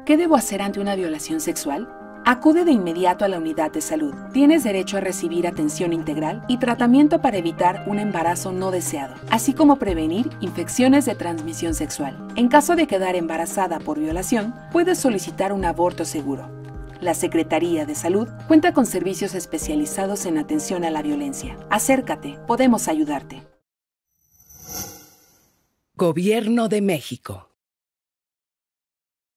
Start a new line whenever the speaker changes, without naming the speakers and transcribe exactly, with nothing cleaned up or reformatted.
¿Qué debo hacer ante una violación sexual? Acude de inmediato a la unidad de salud. Tienes derecho a recibir atención integral y tratamiento para evitar un embarazo no deseado, así como prevenir infecciones de transmisión sexual. En caso de quedar embarazada por violación, puedes solicitar un aborto seguro. La Secretaría de Salud cuenta con servicios especializados en atención a la violencia. Acércate, podemos ayudarte.
Gobierno de México.